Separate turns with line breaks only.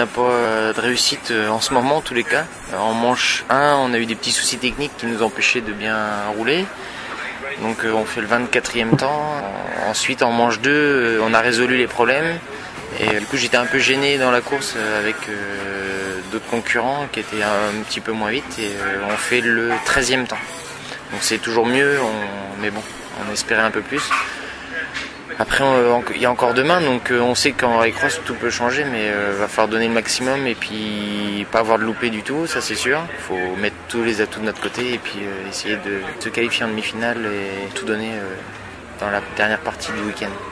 n'a pas de réussite en ce moment en tous les cas. En manche 1, on a eu des petits soucis techniques qui nous empêchaient de bien rouler. Donc on fait le 24e temps. Ensuite en manche 2, on a résolu les problèmes. Et du coup j'étais un peu gêné dans la course avec d'autres concurrents qui étaient un petit peu moins vite. Et on fait le 13e temps. Donc c'est toujours mieux, mais bon, on espérait un peu plus. Après, il y a encore demain, donc on sait qu'en rallycross tout peut changer, mais va falloir donner le maximum et puis pas avoir de loupé du tout, ça c'est sûr. Il faut mettre tous les atouts de notre côté et puis essayer de se qualifier en demi-finale et tout donner dans la dernière partie du week-end.